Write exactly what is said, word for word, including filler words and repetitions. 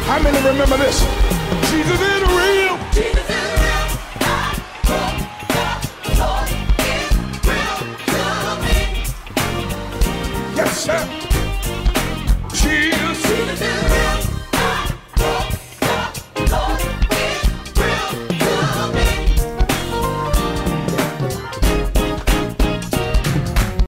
How many remember this? Jesus is real. Jesus is real. The Lord is real to me. Yes, sir. Jesus.